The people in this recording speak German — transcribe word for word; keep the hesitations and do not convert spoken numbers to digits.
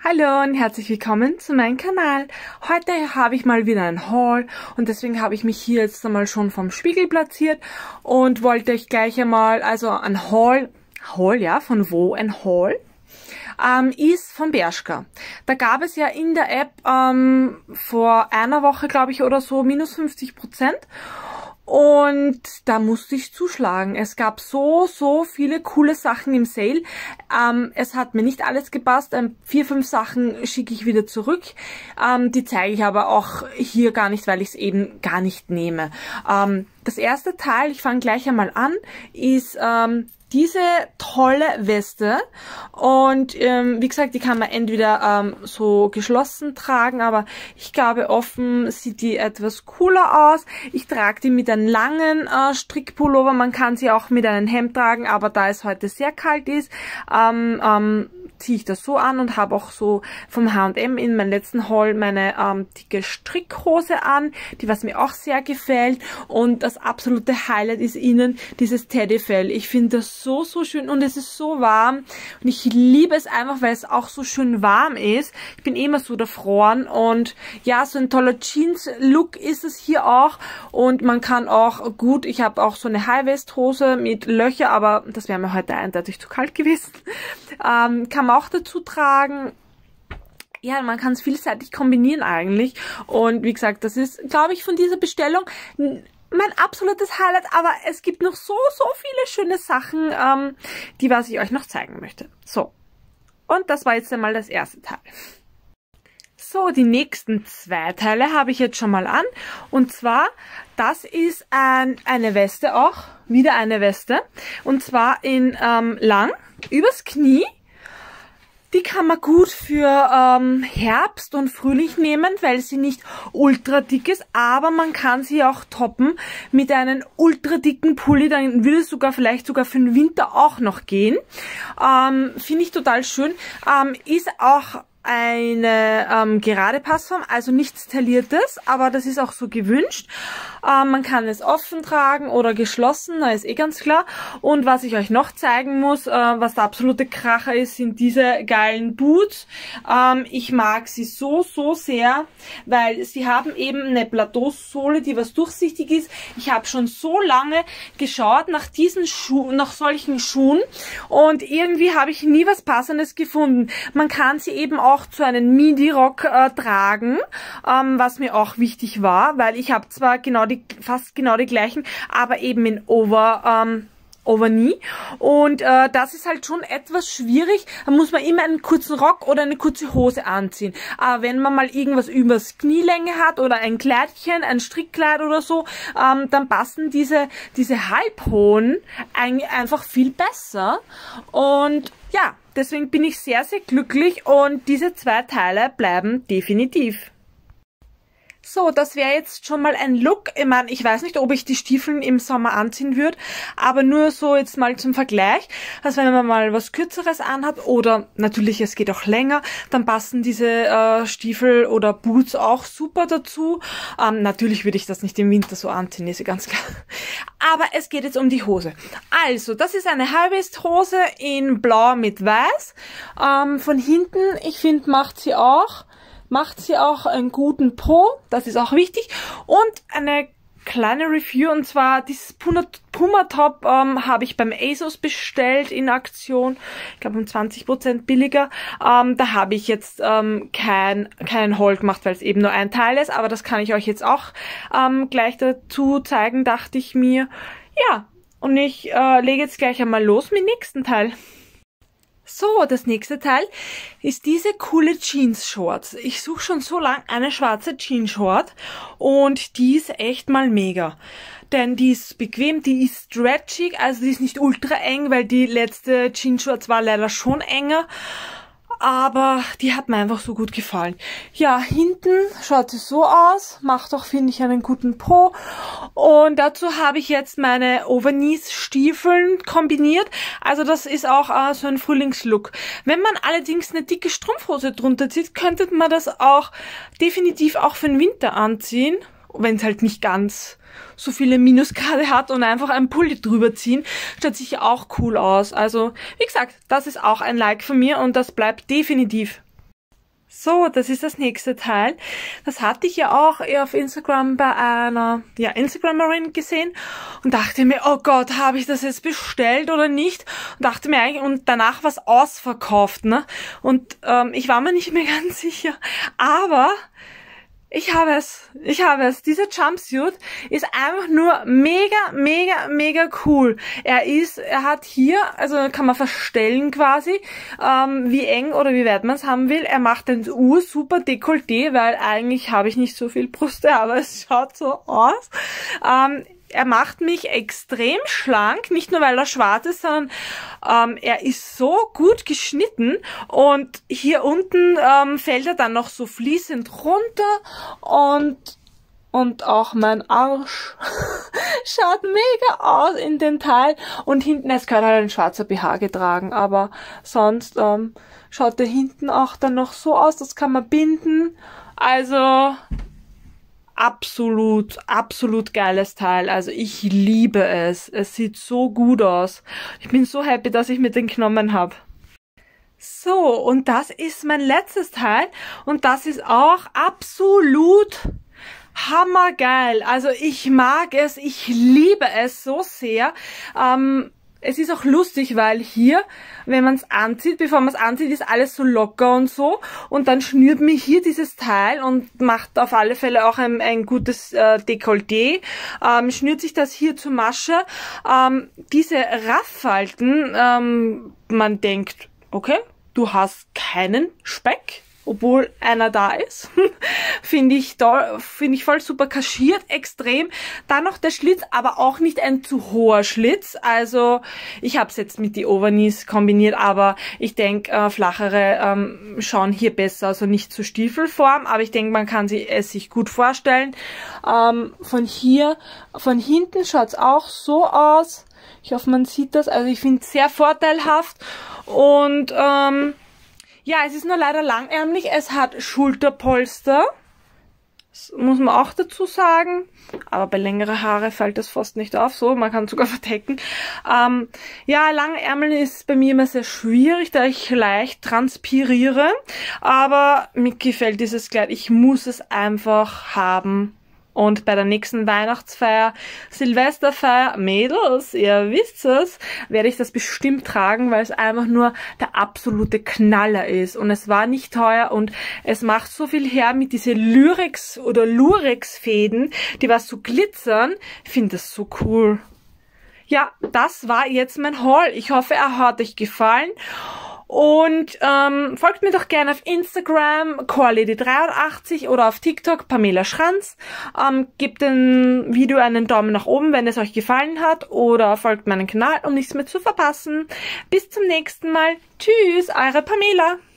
Hallo und herzlich willkommen zu meinem Kanal. Heute habe ich mal wieder ein Haul und deswegen habe ich mich hier jetzt einmal schon vom Spiegel platziert und wollte euch gleich einmal, also ein Haul, Haul, ja, von wo ein Haul? Ähm, ist von Bershka. Da gab es ja in der App ähm, vor einer Woche, glaube ich, oder so, minus fünfzig Prozent. Und da musste ich zuschlagen. Es gab so, so viele coole Sachen im Sale. Ähm, es hat mir nicht alles gepasst. Ähm, vier, fünf Sachen schicke ich wieder zurück. Ähm, die zeige ich aber auch hier gar nicht, weil ich es eben gar nicht nehme. Ähm, das erste Teil, ich fange gleich einmal an, ist ähm, diese tolle Weste und ähm, wie gesagt, die kann man entweder ähm, so geschlossen tragen, aber ich glaube offen sieht die etwas cooler aus. Ich trage die mit einem langen äh, Strickpullover, man kann sie auch mit einem Hemd tragen, aber da es heute sehr kalt ist, ähm, ähm, ziehe ich das so an und habe auch so vom H und M in meinem letzten Haul meine ähm, dicke Strickhose an, die was mir auch sehr gefällt, und das absolute Highlight ist innen dieses Teddyfell. Ich finde das so, so schön und es ist so warm und ich liebe es einfach, weil es auch so schön warm ist. Ich bin immer so erfroren und ja, so ein toller Jeans-Look ist es hier auch und man kann auch gut, ich habe auch so eine High-Waist-Hose mit Löcher, aber das wäre mir heute eindeutig zu kalt gewesen. Ähm, kann man auch dazu tragen. Ja, man kann es vielseitig kombinieren eigentlich. Und wie gesagt, das ist, glaube ich, von dieser Bestellung mein absolutes Highlight. Aber es gibt noch so, so viele schöne Sachen, ähm, die was ich euch noch zeigen möchte. So, und das war jetzt einmal das erste Teil. So, die nächsten zwei Teile habe ich jetzt schon mal an. Und zwar, das ist ein, eine Weste auch, wieder eine Weste. Und zwar in ähm, lang, übers Knie. Die kann man gut für ähm, Herbst und Frühling nehmen, weil sie nicht ultra dick ist, aber man kann sie auch toppen mit einem ultra dicken Pulli, dann würde es sogar vielleicht sogar für den Winter auch noch gehen. Ähm, finde ich total schön. Ähm, ist auch eine ähm, gerade Passform, also nichts tailliertes, aber das ist auch so gewünscht. Ähm, man kann es offen tragen oder geschlossen, da ist eh ganz klar. Und was ich euch noch zeigen muss, äh, was der absolute Kracher ist, sind diese geilen Boots. Ähm, ich mag sie so, so sehr, weil sie haben eben eine Plateausohle, die was durchsichtig ist. Ich habe schon so lange geschaut nach diesen Schuhen, nach solchen Schuhen und irgendwie habe ich nie was Passendes gefunden. Man kann sie eben auch zu einem Midi-Rock äh, tragen, ähm, was mir auch wichtig war, weil ich habe zwar genau die, fast genau die gleichen, aber eben in Over, ähm, Over-Knee, und äh, das ist halt schon etwas schwierig. Da muss man immer einen kurzen Rock oder eine kurze Hose anziehen. Aber wenn man mal irgendwas übers Knielänge hat oder ein Kleidchen, ein Strickkleid oder so, ähm, dann passen diese, diese halbhohen eigentlich einfach viel besser. Und ja, deswegen bin ich sehr, sehr glücklich und diese zwei Teile bleiben definitiv. So, das wäre jetzt schon mal ein Look. Ich meine, ich weiß nicht, ob ich die Stiefel im Sommer anziehen würde, aber nur so jetzt mal zum Vergleich, dass wenn man mal was Kürzeres anhat oder natürlich, es geht auch länger, dann passen diese äh, Stiefel oder Boots auch super dazu. Ähm, natürlich würde ich das nicht im Winter so anziehen, ist ja ganz klar. Aber es geht jetzt um die Hose. Also, das ist eine High-Waist-Hose in Blau mit Weiß. Ähm, von hinten, ich finde, macht sie auch macht sie auch einen guten Po, das ist auch wichtig. Und eine kleine Review, und zwar dieses Puma Top ähm, habe ich beim ASOS bestellt in Aktion, ich glaube um zwanzig Prozent billiger. Ähm, da habe ich jetzt ähm, kein, keinen Haul gemacht, weil es eben nur ein Teil ist, aber das kann ich euch jetzt auch ähm, gleich dazu zeigen, dachte ich mir. Ja, und ich äh, lege jetzt gleich einmal los mit dem nächsten Teil. So, das nächste Teil ist diese coole Jeans-Shorts. Ich suche schon so lange eine schwarze Jeans-Short und die ist echt mal mega. Denn die ist bequem, die ist stretchig, also die ist nicht ultra eng, weil die letzte Jeans-Shorts war leider schon enger. Aber die hat mir einfach so gut gefallen. Ja, hinten schaut sie so aus, macht auch, finde ich, einen guten Po. Und dazu habe ich jetzt meine Overknees-Stiefeln kombiniert. Also das ist auch äh, so ein Frühlingslook. Wenn man allerdings eine dicke Strumpfhose drunter zieht, könnte man das auch definitiv auch für den Winter anziehen. Wenn es halt nicht ganz so viele Minusgrade hat, und einfach einen Pulli drüber ziehen, schaut sicher auch cool aus. Also, wie gesagt, das ist auch ein Like von mir und das bleibt definitiv. So, das ist das nächste Teil. Das hatte ich ja auch auf Instagram bei einer ja, Instagramerin gesehen und dachte mir, oh Gott, habe ich das jetzt bestellt oder nicht? Und dachte mir eigentlich, und danach war es ausverkauft, ne? Und ähm, ich war mir nicht mehr ganz sicher. Aber ich habe es, ich habe es. Dieser Jumpsuit ist einfach nur mega, mega, mega cool. Er ist, er hat hier, also kann man verstellen quasi, ähm, wie eng oder wie weit man es haben will. Er macht den U super Dekolleté, weil eigentlich habe ich nicht so viel Brüste, aber es schaut so aus. Ähm, Er macht mich extrem schlank, nicht nur weil er schwarz ist, sondern ähm, er ist so gut geschnitten und hier unten ähm, fällt er dann noch so fließend runter und und auch mein Arsch schaut mega aus in den Teil und hinten, es gehört halt ein schwarzer B H getragen, aber sonst ähm, schaut der hinten auch dann noch so aus, das kann man binden, also absolut, absolut geiles Teil. Also ich liebe es. Es sieht so gut aus. Ich bin so happy, dass ich mir den genommen habe. So, und das ist mein letztes Teil. Und das ist auch absolut hammergeil. Also ich mag es, ich liebe es so sehr. Ähm, Es ist auch lustig, weil hier, wenn man es anzieht, bevor man es anzieht, ist alles so locker und so. Und dann schnürt mir hier dieses Teil und macht auf alle Fälle auch ein, ein gutes äh, Dekolleté. Ähm, schnürt sich das hier zur Masche. Ähm, diese Rafffalten, ähm, man denkt, okay, du hast keinen Speck, obwohl einer da ist. Finde ich toll, finde ich voll super kaschiert, extrem. Dann noch der Schlitz, aber auch nicht ein zu hoher Schlitz. Also ich habe es jetzt mit die Overknees kombiniert, aber ich denke, äh, flachere ähm, schauen hier besser, also nicht zur Stiefelform, aber ich denke, man kann sie, es sich gut vorstellen. Ähm, von hier, von hinten schaut es auch so aus. Ich hoffe, man sieht das. Also ich finde es sehr vorteilhaft und ähm, ja, es ist nur leider langärmlich. Es hat Schulterpolster. Das muss man auch dazu sagen. Aber bei längeren Haare fällt das fast nicht auf. So, man kann es sogar verdecken. Ähm, ja, lange Ärmel ist bei mir immer sehr schwierig, da ich leicht transpiriere. Aber mir gefällt dieses Kleid. Ich muss es einfach haben. Und bei der nächsten Weihnachtsfeier, Silvesterfeier, Mädels, ihr wisst es, werde ich das bestimmt tragen, weil es einfach nur der absolute Knaller ist. Und es war nicht teuer und es macht so viel her mit diese Lyrex- oder Lurex-Fäden, die was so glitzern. Ich finde das so cool. Ja, das war jetzt mein Haul. Ich hoffe, er hat euch gefallen. Und ähm, folgt mir doch gerne auf Instagram, corelady dreiundachtzig oder auf TikTok, Pamela Schranz. Ähm, gebt dem Video einen Daumen nach oben, wenn es euch gefallen hat. Oder folgt meinem Kanal, um nichts mehr zu verpassen. Bis zum nächsten Mal. Tschüss, eure Pamela.